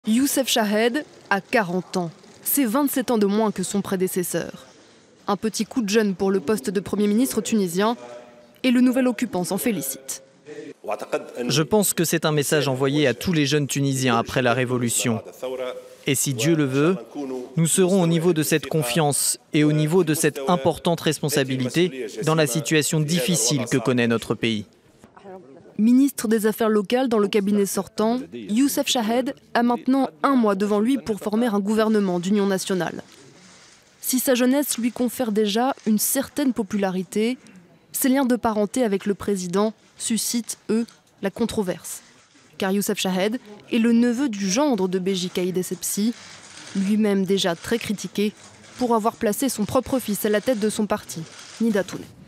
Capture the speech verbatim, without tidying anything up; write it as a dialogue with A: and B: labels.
A: Youssef Chahed a quarante ans. C'est vingt-sept ans de moins que son prédécesseur. Un petit coup de jeune pour le poste de Premier ministre tunisien, et le nouvel occupant s'en félicite.
B: Je pense que c'est un message envoyé à tous les jeunes Tunisiens après la Révolution. Et si Dieu le veut, nous serons au niveau de cette confiance et au niveau de cette importante responsabilité dans la situation difficile que connaît notre pays.
A: Ministre des Affaires locales dans le cabinet sortant, Youssef Chahed a maintenant un mois devant lui pour former un gouvernement d'union nationale. Si sa jeunesse lui confère déjà une certaine popularité, ses liens de parenté avec le président suscitent, eux, la controverse. Car Youssef Chahed est le neveu du gendre de Béji Caïd Essebsi, lui-même déjà très critiqué pour avoir placé son propre fils à la tête de son parti, Nida Toune.